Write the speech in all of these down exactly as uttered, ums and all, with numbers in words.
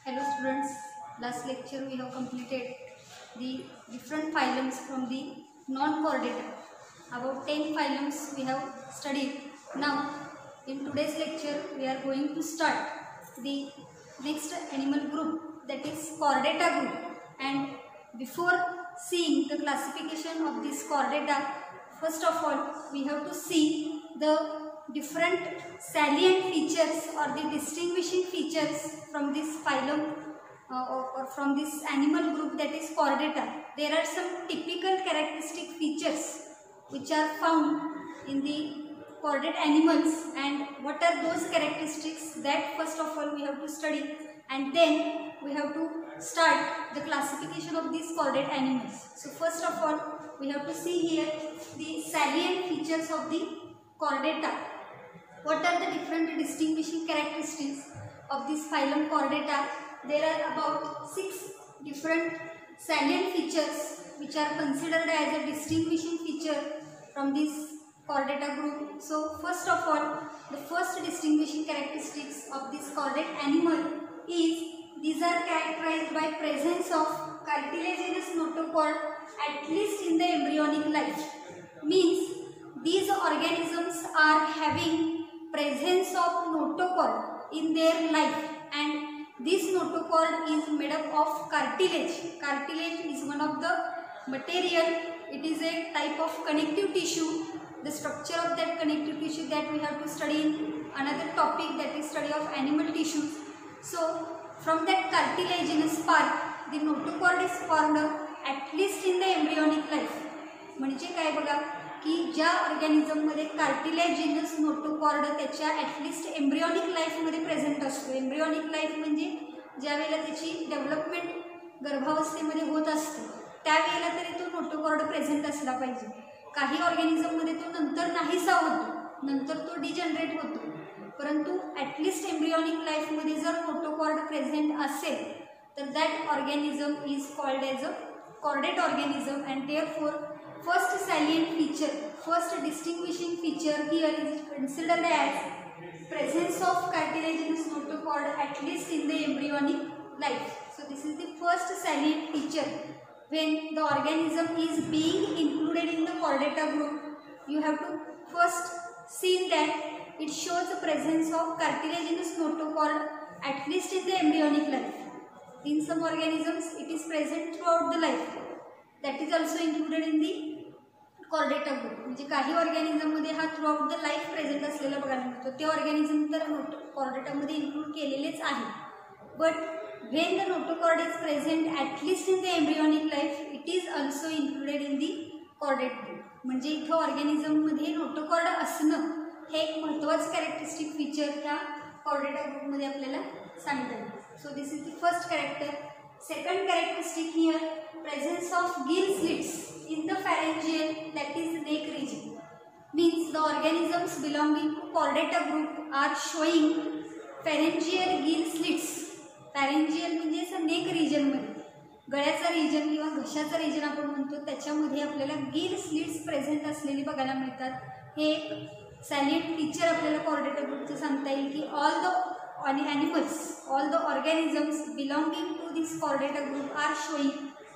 Hello students, last lecture we have completed the different phylums from the non-chordata. About ten phylums we have studied. Now in today's lecture we are going to start the next animal group, that is chordata group. And before seeing the classification of this chordata, first of all we have to see the different salient features or the distinguishing features from this phylum uh, or, or from this animal group, that is chordata. There are some typical characteristic features which are found in the chordate animals, and what are those characteristics, that first of all we have to study, and then we have to start the classification of these chordate animals. So first of all we have to see here the salient features of the chordata. What are the different distinguishing characteristics of this phylum chordata? There are about six different salient features which are considered as a distinguishing feature from this chordata group. So first of all, the first distinguishing characteristics of this chordate animal is these are characterized by presence of cartilaginous notochord at least in the embryonic life. Means these organisms are having presence of notochord in their life, and this notochord is made up of cartilage. Cartilage is one of the material. It is a type of connective tissue. The structure of that connective tissue that we have to study in another topic, that is study of animal tissues. So from that cartilaginous part the notochord is formed at least in the embryonic life. म्हणजे काय बघा की ज्या ऑर्गॅनिझममध्ये cartilaginous notochord त्याच्या at least embryonic लाईफमध्ये present असतो. Embryonic life म्हणजे ज्यावेळेला त्याची डेव्हलपमेंट गर्भावस्थेमध्ये होत असते त्यावेळेला तरी तो नोटोकॉर्ड प्रेझेंट असला पाहिजे. काही ऑर्गॅनिझममध्ये तो नंतर नाहीसा होतो, नंतर तो डिजनरेट होतो, परंतु ॲटलिस्ट एम्ब्रियॉनिक लाईफमध्ये जर नोटोकॉर्ड प्रेझेंट असेल तर that organism is called as a chordate organism, and therefore first salient feature, first distinguishing feature here is considered as presence of cartilaginous notochord at least in the embryonic life. So this is the first salient feature. When the organism is being included in the chordata group, you have to first see that it shows the presence of cartilaginous notochord at least in the embryonic life. In some organisms it is present throughout the life. That is also included in the chordata group. म्हणजे काही organism मध्ये हा throughout the life present असलेला बघायला मिळतो. ते organism तर chordata include केलेलेच आहे. But when the notochord is present at least in the embryonic life, it is also included in the chordate group. म्हणजे इथं ऑर्गॅनिझममध्ये नोटोकॉर्ड असणं हे एक महत्त्वाचं कॅरेक्टरिस्टिक फीचर ह्या chordata ग्रुपमध्ये आपल्याला सांगितलं. So this is the first character. Second characteristic here, presence of gill slits in the pharyngeal, that is neck region. Means the organisms belonging to chordata group are showing pharyngeal gill slits. Pharyngeal म्हणजे असं neck region मध्ये, गळ्याचा region किंवा घशाचा region आपण म्हणतो त्याच्यामध्ये आपल्याला gill slits present असलेली बघायला मिळतात. हे एक salient feature आपल्याला chordata group चं सांगता येईल की all the animals, all the organisms belonging to this chordata group are showing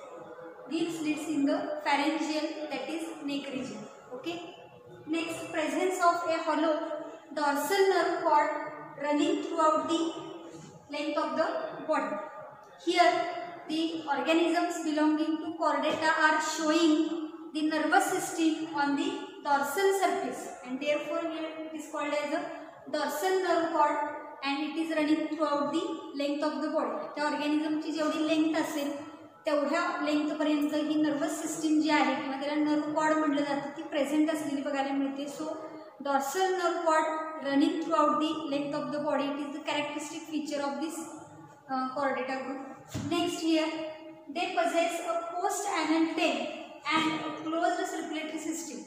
gill slits in the pharyngeal, that is neck region. Okay. Next, presence of a hollow dorsal nerve cord running throughout the length of the body. Here the organisms belonging to chordata are showing the nervous system on the dorsal surface, and therefore here it is called as a dorsal nerve cord, and it is running throughout the length of the body. त्या ऑर्गॅनिझमची जेवढी length असेल तेवढ्या लेंथपर्यंत ही nervous system जी आहे किंवा त्याला nerve cord म्हटलं जातं ती प्रेझेंट असलेली बघायला मिळते. So dorsal nerve cord running throughout the length of the body, it is the characteristic feature of this chordata group. Next here, they possess a post anal tail and a closed circulatory system.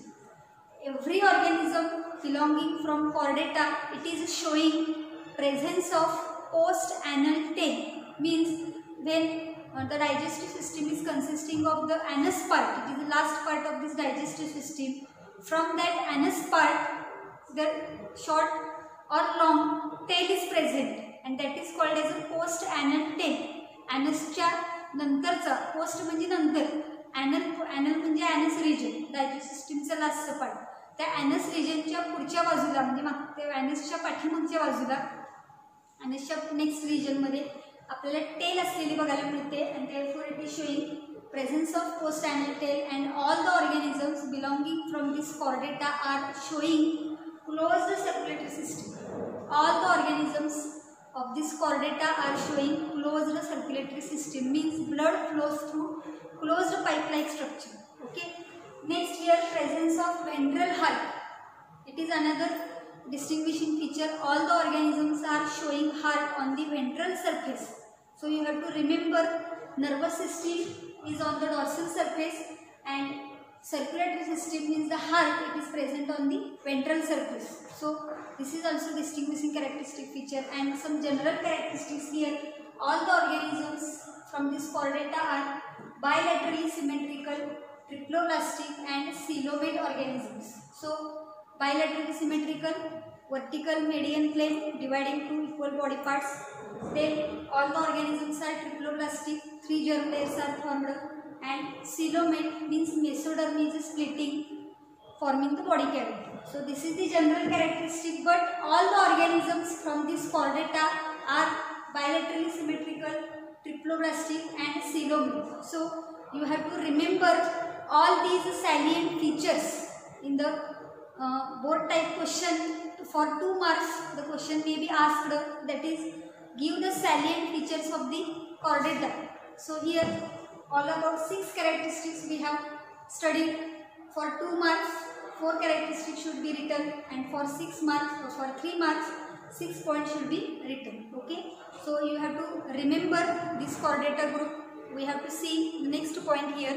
Every organism belonging from chordata, it is showing presence of post anal tail. Means when uh, the digestive system is consisting of the anus part, it is the last part of this digestive system. From that anus part the short or long tail is present. And that is called as a post anal tail. ॲनसच्या नंतरचा, post म्हणजे नंतर, anal anal म्हणजे anus region, digestive सिस्टीमचा लास्टचा part. त्या anus रिजनच्या पुढच्या बाजूला म्हणजे माग त्या ॲनसच्या पाठीमागच्या बाजूला ॲनसच्या नेक्स्ट रिजनमध्ये आपल्याला टेल असलेली बघायला मिळते. And therefore it is showing presence of post anal tail, and all the organisms belonging from this chordata are showing closed circulatory system. All the organisms of this chordata are showing closed circulatory system, means blood flows through closed pipe like structure. Okay, next here presence of ventral heart. It is another distinguishing feature. All the organisms are showing heart on the ventral surface. So you have to remember nervous system is on the dorsal surface and circulatory system means the heart, it is present on the ventral surface. So this is also distinguishing characteristic feature. And some general characteristics here. All the organisms from this chordata are bilaterally symmetrical, triploblastic and coelomate organisms. So bilaterally symmetrical, vertical median plane dividing two equal body parts. Then all the organisms are triploblastic, three germ layers are formed, and coelomate means mesoderm is splitting, forming the body cavity. So this is the general characteristic, but all the organisms from this chordata are bilaterally symmetrical, triploblastic and coelomate. So you have to remember all these salient features in the uh, board type question. For two marks the question may be asked, that is give the salient features of the chordata. So here all about six characteristics we have studied. For two marks four characteristics should be written, and for six marks or for three marks six points should be written. Okay, so you have to remember this chordata group. We have to see the next point here.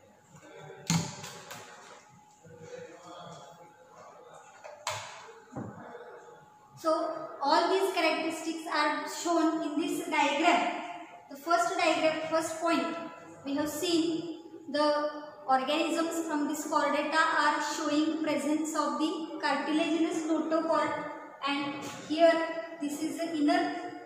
So all these characteristics are shown in this diagram. The first diagram, first point, we have seen the organisms from this chordata are showing presence of the cartilaginous notochord, and here this is the inner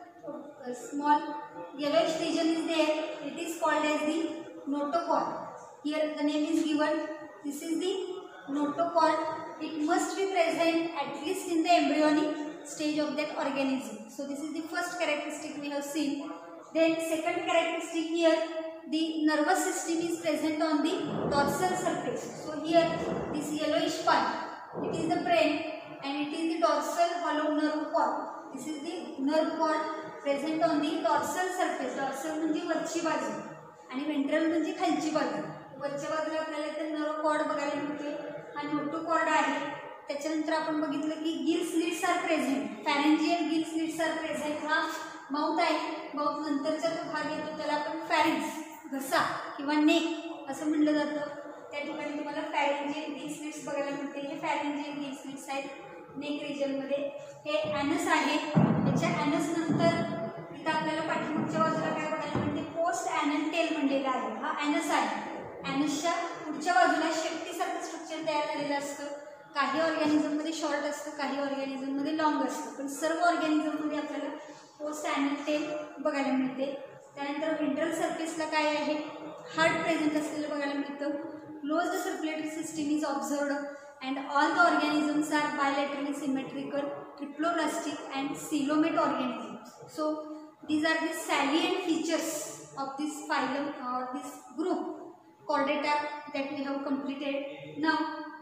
uh, small yellowish region is there. It is called as the notochord. Here the name is given. This is the notochord. It must be present at least in the embryonic stage of that organism. So this is the first characteristic we have seen. Then second characteristic here, the nervous system is present on the dorsal surface. So here this yellowish part, it is the brain, and it is the dorsal hollow nerve cord. This is the nerve cord present on the dorsal surface. Dorsal म्हणजे वरची बाजू आणि ventral म्हणजे खालची बाजू. वरच्या बाजूला आपल्याला तर nerve cord बघायला मिळते. हा notochord आहे. त्याच्यानंतर आपण बघितलं की gill slits are present, pharyngeal gill slits are present. हा माउथ आहे, माउथ नंतरचा जो भाग येतो त्याला आपण फॅरिंग्स, घसा किंवा नेक असं म्हणलं जातं. त्या ठिकाणी तुम्हाला फॅरेंजियल गिल स्लिट्स बघायला मिळते. हे फॅरेंजियल गिल स्लिट्स आहेत नेक रिजनमध्ये. हे ॲनस आहे. याच्या ॲनस नंतर इथं आपल्याला पाठीमागच्या बाजूला काय बघायला मिळते, पोस्ट ॲनल टेल म्हणलेला आहे. हा ॲनस आहे. ॲनसच्या पुढच्या बाजूला शेपटीसारखं स्ट्रक्चर तयार झालेलं असतं. काही ऑर्गॅनिझममध्ये शॉर्ट असतं, काही ऑर्गॅनिझममध्ये लॉंग असतं, पण सर्व ऑर्गॅनिझममध्ये आपल्याला पोस्ट ॲनल टेल बघायला मिळते. त्यानंतर व्हेंट्रल सरफेसला काय आहे, हार्ट प्रेझेंट असलेलं बघायला मिळतं. Closed circulatory system is observed and all the organisms are bilaterally symmetrical, triploblastic and coelomate organisms. So these are the salient features of this phylum or this group chordata that we have completed. Now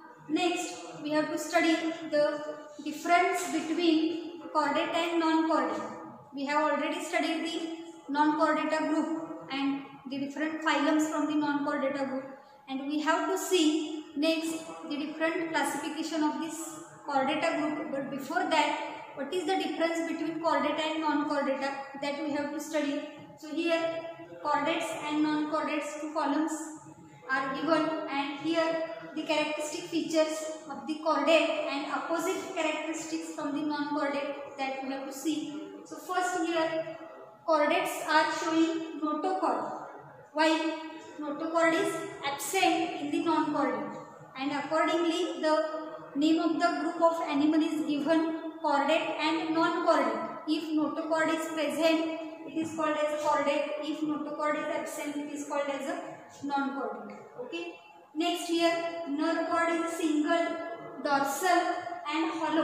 next we have to study the difference between chordata and non-chordata. We have already studied the non-chordata group and the different phylums from the non-chordata group, and we have to see next the different classification of this chordata group. But before that, what is the difference between chordata and non-chordata, that we have to study. So here chordates and non-chordates, two columns are given, and here the characteristic features of the chordate and opposite characteristics from the non-chordate that we have to see. So first here chordates are showing notochord, while notochord is absent in the non-chordate, and accordingly the name of the group of animal is given chordate and non-chordate. If notochord is present, it is called as a chordate. If notochord is absent, it is called as a non-chordate. Okay. Next here, nerve cord is single, dorsal and hollow.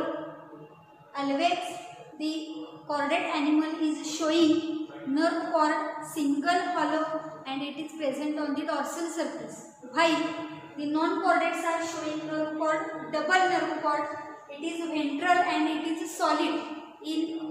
Always the chordate animal is showing nerve cord single, hollow, and it is present on the dorsal surface. While the non-chordates are showing nerve cord double nerve cord, it is ventral and it is solid. In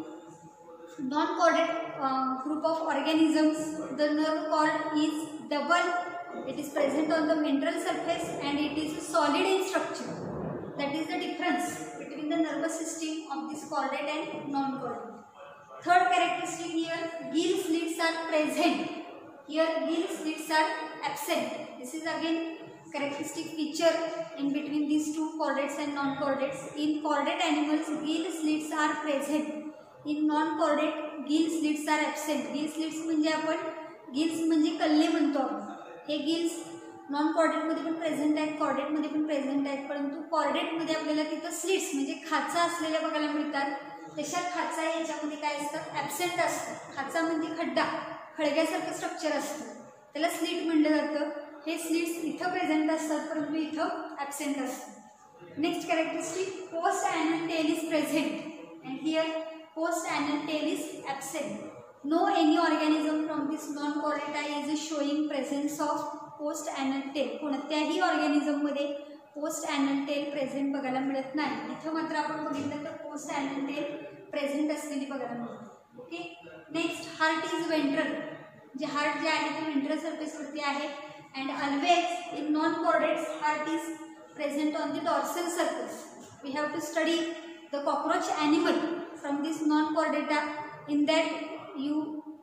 non-chordate uh, group of organisms, the nerve cord is double, it is present on the ventral surface and it is solid in structure. That is the difference between the nervous system of this chordate and non-chordate. Third characteristic here, gill slits are present. Here gill slits are absent. This is again characteristic feature in between these two chordates and non-chordates. In chordate animals, gill slits are present. In non-chordate, gill slits are absent. Gill slits म्हणजे आपण gills म्हणजे कल्ले म्हणतो आपण. हे gills non chordate मध्ये पण present आहेत, chordate मध्ये पण प्रेझेंट आहेत, परंतु कॉर्डेट मध्ये आपल्याला तिथं स्लिट्स म्हणजे खाचा असलेल्या बघायला मिळतात. तशा खाचा याच्यामध्ये काय असतात, ॲब्सेंट असतात. खाचा म्हणजे खड्डा, खळग्यासारखं स्ट्रक्चर असतं, त्याला स्लिट म्हणलं जातं. हे स्लिट्स इथं प्रेझेंट असतात परंतु इथं ॲब्सेंट असतात. Next characteristic, post anal tail is present and here post anal tail is absent. No any organism from this non-chordata is showing presence of post anal tail. कोणत्याही organism मध्ये post anal tail present बघायला मिळत नाही. इथं मात्र आपण बघितलं तर पोस्ट ॲनल टेल प्रेझेंट असलेली बघायला मिळते. Okay. Next, heart is ventral. जे हार्ट जे आहे ते वेंट्रल सरफेसवरती आहे. And always in non chordates heart is present on the dorsal surface. We have to study the cockroach animal from this non-chordata. In that you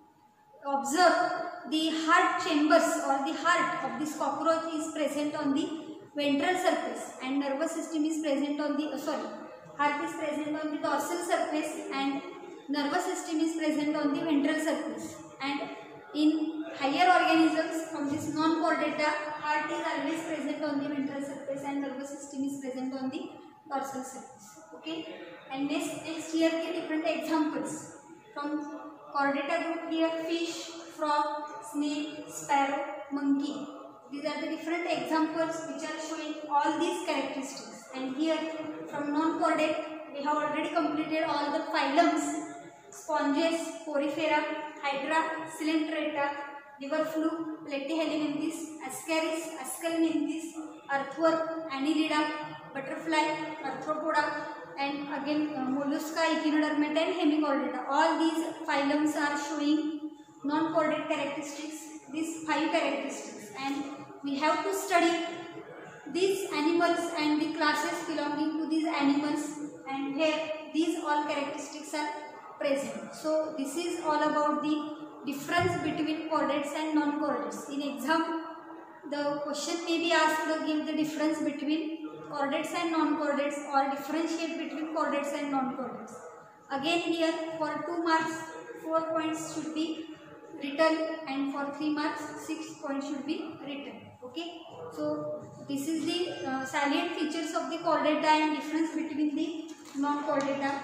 observe the heart chambers or the heart of this cockroach is present on the ventral surface and nervous system is present on the uh, sorry heart is present on the dorsal surface and nervous system is present on the ventral surface. And in higher organisms from this non-chordata, heart is always present on the ventral surface and nervous system is present on the dorsal surface. Okay. And next, next here the different examples from chordata group. Here fish, frog, snake, sparrow, monkey. These are the different examples which are showing all these characteristics. And here from non-chordate we have already completed all the phylums: sponges, porifera, hydra, coelenterata, liver fluke, platyhelminths, ascaris, ascalminths, earthworm, annelida, butterfly, arthropoda, and again uh, mollusca, echinodermata and hemichordata. All these phylums are showing non-chordate characteristics, these five characteristics, and we have to study these animals and the classes belonging to these animals, and where these all characteristics are present. So this is all about the difference between chordates and non-chordates. In exam the question may be asked to give the difference between chordates and non-chordates or differentiate between chordates and non-chordates. Again here for two marks four points should be written and for three marks six points should be written. Okay. So this is the uh, salient features of the chordata and difference between the non-chordata.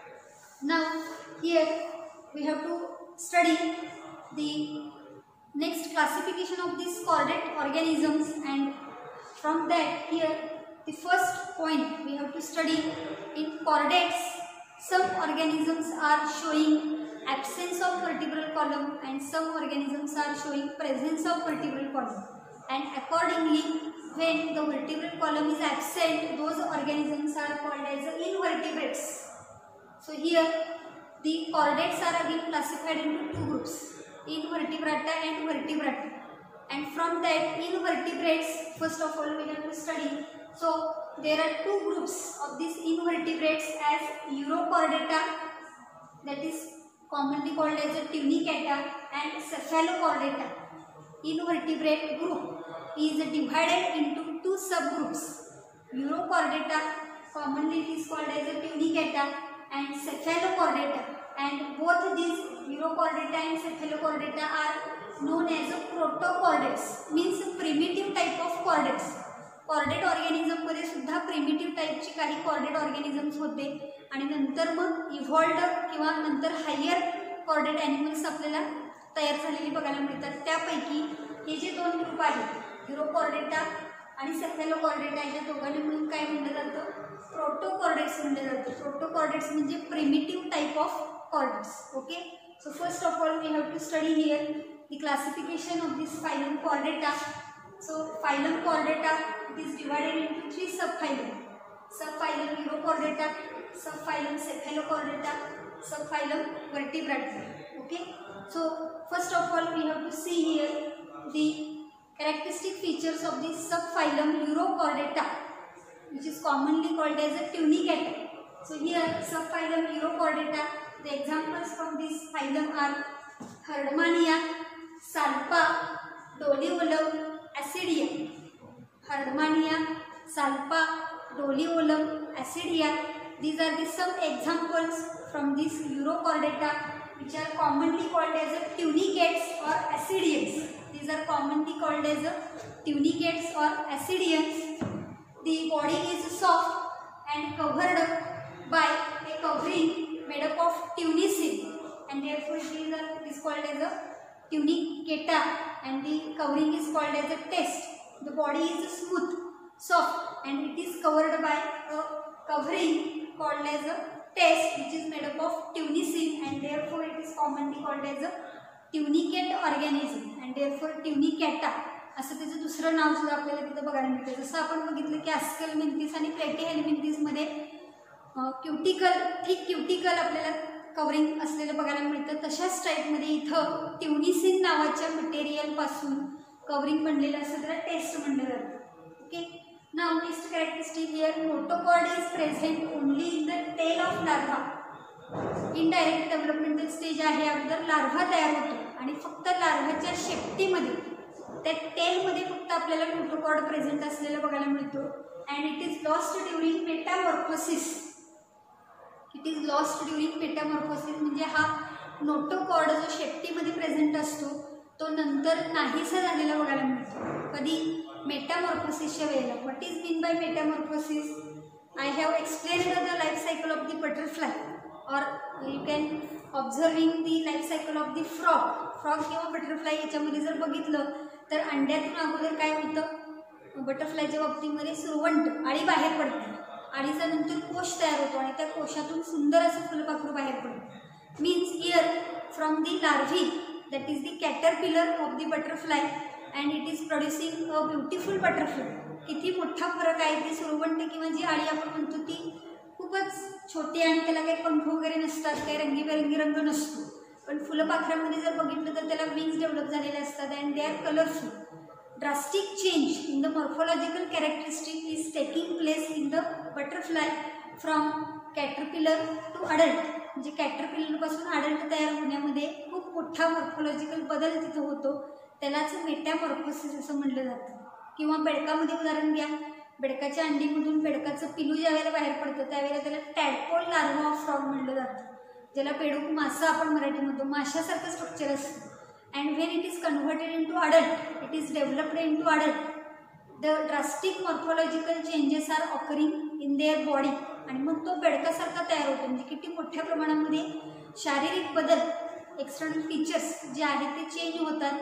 Now here we have to study the next classification of these chordate organisms, and from that here the first point we have to study, in chordates some organisms are showing absence of vertebral column and some organisms are showing presence of vertebral column, and accordingly when the vertebral column is absent those organisms are called as invertebrates. So here the chordates are again classified into two groups, invertebrata and vertebrata, and from that invertebrates first of all we have to study. So there are two groups of these invertebrates as Urochordata, that is commonly called as a tunicata, and Cephalochordata. Invertebrate group is divided into two subgroups. Urochordata, commonly it is called as a tunicata, and Cephalochordata, and both these Urochordata and Cephalochordata are known as a protochordates, means primitive type of chordates. Chordate organism मध्ये सुद्धा primitive टाईपची काही chordate organisms होते, आणि नंतर मग evolved किंवा नंतर higher chordate animals आपल्याला तयार झालेली बघायला मिळतात. त्यापैकी हे जे दोन ग्रुप आहेत युरोकॉर्डेटा आणि सेफॅलोकॉर्डेटा ह्या दोघांना मिळून काय म्हटलं जातं, प्रोटोकॉर्डेट्स म्हटलं जातं. प्रोटोकॉर्डेट्स म्हणजे primitive type of chordates. Okay, so first of all we have to study here the classification of this phylum Chordata. So phylum Chordata, it is divided into three subphylum. Subphylum Urochordata, subphylum Cephalochordata, subphylum Vertebrata. Okay. So first of all, we have to see here the characteristic features of the subphylum Urochordata, which is commonly called as a tunicata. So here subphylum Urochordata, the examples from this phylum are Herdmania, Salpa, Doliolum, Ascidium. Herdmania, Salpa, Doliolum, Ascidium. These are the some examples from this Urochordata, which are commonly called as a tunicates or ascidians. These are commonly called as a tunicates or ascidians. The body is soft and covered by a covering made up of tunicin, and therefore it is, a, it is called as a tunicata, and the covering is called as a test. The body is smooth, soft, and it is covered by a covering called as a test, which is made up of tunicin, and therefore it is commonly called as a tunicate organism, and therefore tunicata असं त्याचं दुसरं नाव सुद्धा आपल्याला तिथं बघायला मिळतं. जसं आपण बघितलं की ॲस्केलमेंथिस आणि प्लॅटीहेल्मिंथिसमध्ये क्युटिकल थिक क्युटिकल आपल्याला कवरिंग असलेलं बघायला मिळतं, तशाच टाईपमध्ये इथं ट्युनिसिन नावाच्या मटेरियलपासून कवरिंग बनलेलं असं त्याला टेस्ट म्हणलं जातं. Okay, now next characteristic here, notochord is present only in the tail of larva. Indirect developmental stage आहे, अगोदर लार्वा तयार होतो आणि फक्त लार्वाच्या शेपटीमध्ये त्या टेलमध्ये फक्त आपल्याला नोटोकॉर्ड प्रेझेंट असलेलं बघायला मिळतो. And it is lost during metamorphosis. It is lost during metamorphosis म्हणजे हा नोटोकॉर्ड जो शेपटीमध्ये प्रेझेंट असतो तो नंतर नाहीसा झालेला बघायला मिळतो. कधी? मेटामॉर्फोसिसच्या वेळेला. What is mean by metamorphosis? I have explained the life cycle of the butterfly, और you can observing the life cycle of the frog. Frog किंवा बटरफ्लाय याच्यामध्ये जर बघितलं तर अंड्यातून अगोदर काय होतं, बटरफ्लायच्या बाबतीमध्ये सुरवंट अळी बाहेर पडते, अळीचा नंतर कोश तयार होतो आणि त्या कोशातून सुंदर असं फुलपाखरू बाहेर पडतं. Means here from the larvae, that is the caterpillar of the butterfly, and it is producing a beautiful butterfly. किती मोठा फरक आहे. ती सुरवंट किंवा जी अळी आपण म्हणतो ती खूपच छोटी आणि त्याला काही पंख वगैरे नसतात, काही रंगीबेरंगी रंग नसतो. पण फुलपाखरामध्ये जर बघितलं तर त्याला विंग्स डेव्हलप झालेले असतात and they are colourful. Drastic change in the morphological characteristic is taking place in the butterfly from caterpillar to adult. म्हणजे कॅटरपिलरपासून अडल्ट तयार होण्यामध्ये खूप मोठा मॉर्फोलॉजिकल बदल तिथं होतो. त्यालाच मेटामॉर्फोसिस असं म्हटलं जातं. किंवा बेडकामध्ये उदाहरण घ्या, बेडकाच्या अंडीमधून बेडकाचं पिलू ज्यावेळेला बाहेर पडतं त्यावेळेला त्याला टॅडपोल लार्वा ऑफ फ्रॉग म्हटलं जातं, ज्याला पेडूक मासा आपण मराठी म्हणतो. माशासारखं स्ट्रक्चर असतं. And when it is converted into adult, it is developed into adult, the drastic morphological changes are occurring in their body. आणि मग तो बेडकासारखा तयार होतो. म्हणजे किती मोठ्या प्रमाणामध्ये शारीरिक बदल, एक्सटर्नल फीचर्स जे आहेत ते चेंज होतात.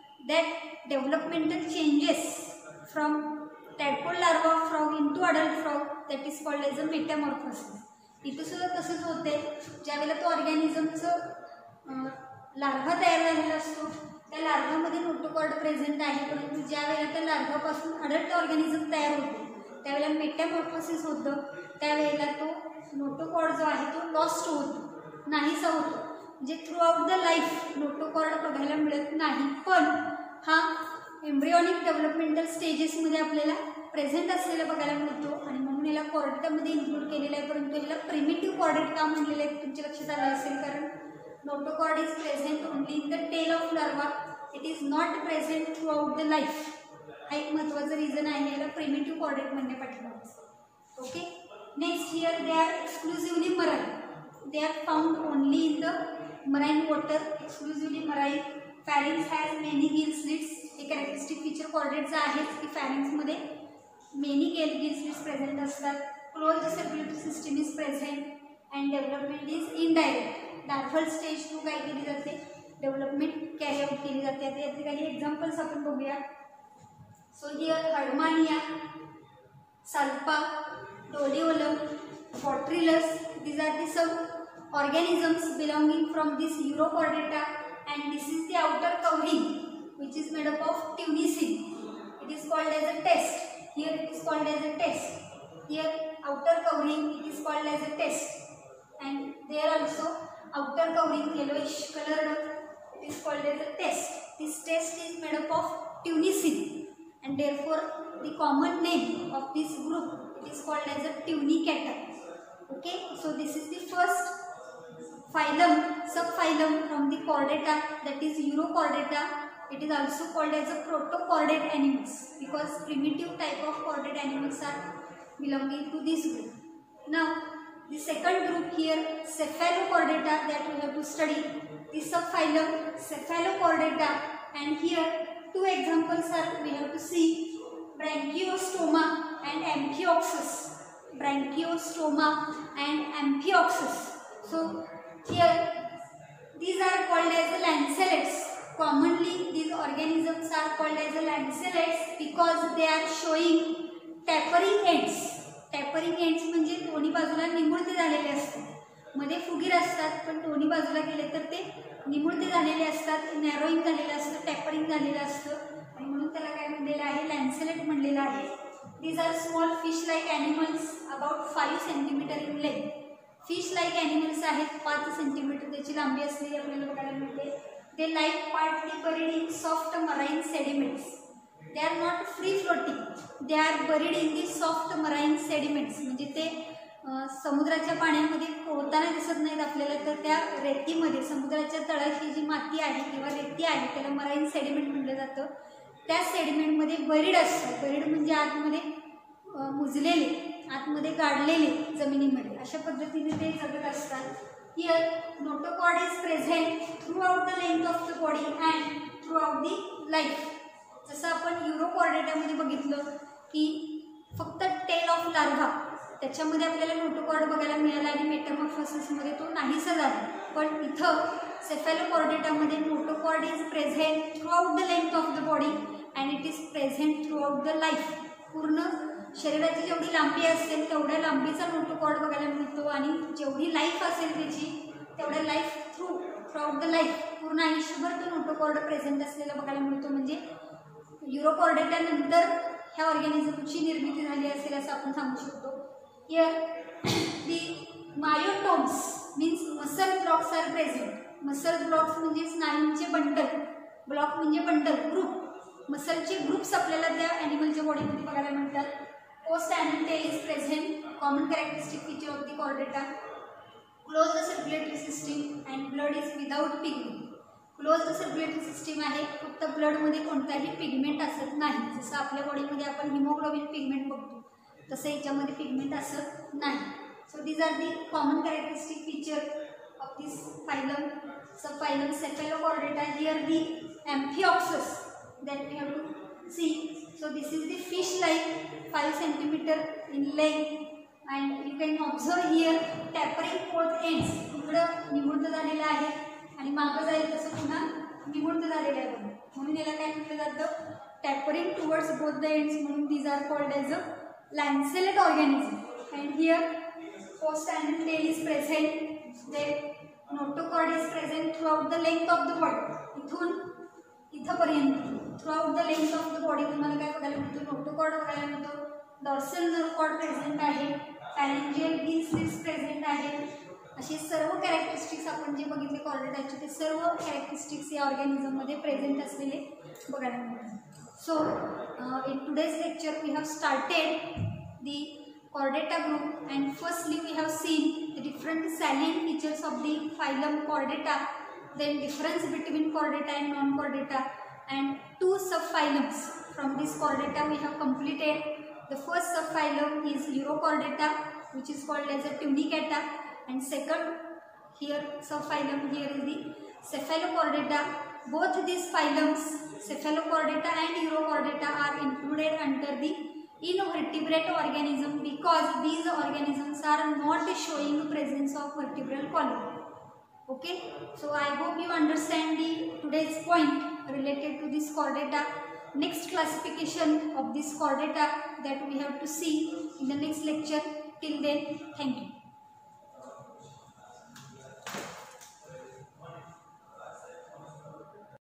That developmental changes from tadpole larva of frog into adult frog, that is called as a metamorphosis. इथं सुद्धा तसंच होते. ज्यावेळेला तो ऑर्गॅनिझमचं लार्वा तयार झालेला असतो त्या लार्वामध्ये नोटोकॉर्ड प्रेझेंट आहे, परंतु ज्यावेळेला त्या लार्वापासून अडल्ट ऑर्गॅनिझम तयार होतो त्यावेळेला मेटामॉर्फोसिस होतं. त्यावेळेला तो नोटोकॉर्ड जो आहे तो लॉस्ट होतो, नाहीसा होतो. म्हणजे throughout the life notochord बघायला मिळत नाही, पण हा एम्ब्रियॉनिक डेव्हलपमेंटल स्टेजेसमध्ये आपल्याला प्रेझेंट असलेला बघायला मिळतो. आणि म्हणून याला कॉर्डेटामध्ये इन्क्लूड केलेलं आहे. परंतु याला प्रिमिटिव्ह कॉर्डेट का म्हणलेलं आहे तुमच्या लक्षात आलं असेल, कारण notochord is present only in the tail of larva, it is not present throughout the life. हा एक महत्त्वाचं रिझन आहे याला प्रिमिटिव्ह कॉर्डेट म्हणणे पाठीमागचं. Okay, next here they are exclusively marine. They are found only in the marine water, exclusively marine. Pharynx has many gill slits. हे characteristic feature कॉर्डेटचं आहेच की फॅरिंग्समध्ये many gill gill slits present असतात. Closed circulatory system is present and development is indirect. larval stage टू काय केली जाते, डेव्हलपमेंट कॅरी आउट केली जाते. आता याचे काही एक्झाम्पल्स आपण बघूया. So here Herdmania, Salpa, Doliolum, Botryllus, these are the some organisms belonging from this Urochordata, and this is the outer covering which is made up of tunicin. It is called as a test. Here it is called as a test. Here outer covering it is called as a test, and there also outer covering yellowish colored, it is called as a test. This test is made up of tunicin, and therefore the common name of this group, it is called as a tunicata. Okay, so this is the first phylum, subphylum from the chordata, that is Urochordata. It is also called as a protochordate animals because primitive type of chordate animals are belonging to this group. Now the second group here, Cephalochordata, that we have to study. This subphylum Cephalochordata, and here two examples are we have to see, Branchiostoma and Amphioxus. Branchiostoma and Amphioxus. So here these are called as lanceolate. Commonly these organisms are called as lanceolate because they are showing tapering ends. Tapering ends म्हणजे दोन्ही बाजूला निमुळते झालेले असतात. मध्ये फुगीर असतात पण दोन्ही बाजूला गेले तर ते निमुळते झालेले असतात, नॅरोइंग झालेलं असतं, टॅपरिंग झालेलं असतं, आणि म्हणून त्याला काय म्हणलेलं आहे, लॅन्सेलेट म्हणलेलं आहे. These are small fish-like animals about five centimeter in length. Fish-like animals आहेत पाच सेंटीमीटर त्याची लांबी असलेली आपल्याला बघायला मिळते. They lie partly buried in soft marine sediments. They are not free floating. They are buried in the soft marine sediments. म्हणजे ते समुद्राच्या पाण्यामध्ये पोहताना दिसत नाहीत आपल्याला, तर त्या रेतीमध्ये, समुद्राच्या तळाशी जी माती आहे किंवा रेती आहे त्याला मराईन सेडिमेंट म्हटलं जातं. त्या सेडिमेंटमध्ये बरीड असतात. बरीड म्हणजे आतमध्ये मुजलेले, आतमध्ये गाडलेले जमिनीमध्ये, अशा पद्धतीने ते जगत असतात. Here notochord is present throughout the length of the body and throughout the life. जसं आपण युरोकॉर्डेटामध्ये बघितलं की फक्त टेल ऑफ लार्वा, त्याच्यामध्ये आपल्याला नोटोकॉर्ड बघायला मिळाला आणि मेटामॉर्फोसिसमध्ये तो नाहीसा झाला. पण इथं सेफॅलोकॉर्डेटामध्ये notochord is present throughout the length of the body and it is present throughout the life. पूर्ण शरीराची जेवढी लांबी असेल तेवढ्या लांबीचा नोटोकॉर्ड बघायला मिळतो, आणि जेवढी लाईफ असेल त्याची तेवढ्या life through throughout the life पूर्ण आयुष्यभर तो नोटोकॉर्ड प्रेझेंट असलेला बघायला मिळतो. म्हणजे युरोकॉर्डेटानंतर ह्या ऑर्गॅनिझमची निर्मिती झाली असेल असं आपण सांगू शकतो. Here the myotomes means muscle blocks are present. Muscle blocks म्हणजे स्नायूंचे बंडल, ब्लॉक म्हणजे बंडल, ग्रुप, मसलचे ग्रुप्स आपल्याला त्या ॲनिमलच्या बॉडीमध्ये बघायला मिळतात. Post and tail is present, common characteristic feature of the Chordata. Close the circulatory system and blood is without pigment. Close the circulatory system आहे, फक्त ब्लडमध्ये कोणताही पिगमेंट असत नाही. जसं आपल्या बॉडीमध्ये आपण हिमोग्लोबिन पिगमेंट बघतो तसं याच्यामध्ये पिगमेंट असत नाही. So these are the common characteristic feature of this phylum, subphylum Cephalochordata. Here the amphioxus that we have to see. So this is the fish like five centimeter in length, and you can observe here tapering both ends. इकडं निमुळत झालेलं आहे आणि मागं जाईल तसं पुन्हा निमुळत झालेलं आहे, म्हणून याला काय म्हटलं जातं, tapering towards both the ends, म्हणून these are called as a lanceolate organism. And here post and tail is present, then notochord is present throughout the length of the body. इथून इथपर्यंत throughout the length of the body तुम्हाला काय बघायला मिळतो, notochord बघायला मिळतो. Dorsal nerve cord present आहे, फॅरेंजियल gills present आहे. असे सर्व कॅरेक्टरिस्टिक्स आपण जे बघितले कॉर्डेटाचे ते सर्व कॅरेक्टरिस्टिक्स या ऑर्गॅनिझममध्ये प्रेझेंट असलेले बघायला मिळतात. So in today's lecture we have started the Chordata group, and firstly we have seen the different salient features of the phylum Chordata, then difference between Chordata and non-Chordata, and two subphylums from this Chordata we have completed. The first subphylum is Urochordata, which is called as a Tunicata, and second here subphylum here is the Cephalochordata. Both these phylums, Cephalochordata and Urochordata, are included under the in vertebrate organism because these organisms are not showing presence of vertebral column. Okay, so I hope you understand the today's point related to this chordata. Next classification of this chordata that we have to see in the next lecture. Till then, thank you.